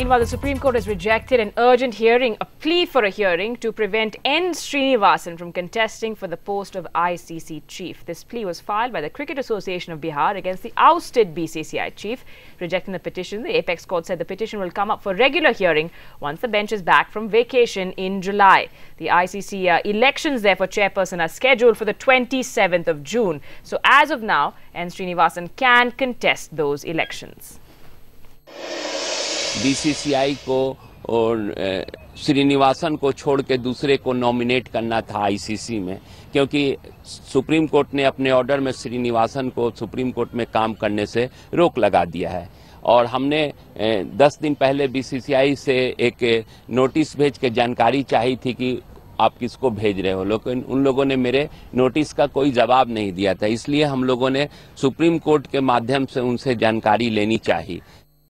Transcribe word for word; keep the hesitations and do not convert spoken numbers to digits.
Meanwhile, the Supreme Court has rejected an urgent hearing, a plea for a hearing to prevent N. Srinivasan from contesting for the post of I C C chief. This plea was filed by the Cricket Association of Bihar against the ousted B C C I chief. Rejecting the petition, the apex court said the petition will come up for regular hearing once the bench is back from vacation in July. The I C C uh, elections, therefore, chairperson are scheduled for the twenty-seventh of June. So as of now, N. Srinivasan can contest those elections. B C C I को और श्रीनिवासन को छोड़ के दूसरे को nominate करना था आई सी सी में, क्योंकि सुप्रीम कोर्ट ने अपने ऑर्डर में श्रीनिवासन को सुप्रीम कोर्ट में काम करने से रोक लगा दिया है। और हमने दस दिन पहले बी सी सी आई से एक नोटिस भेज के जानकारी चाहिए थी कि आप किसको भेज रहे हो, लेकिन उन लोगों ने मेरे नोटिस का कोई जवाब नहीं दिया था। इसलिए हम लोगों ने सुप्रीम कोर्ट के माध्यम से उनसे जानकारी लेनी चाहिए।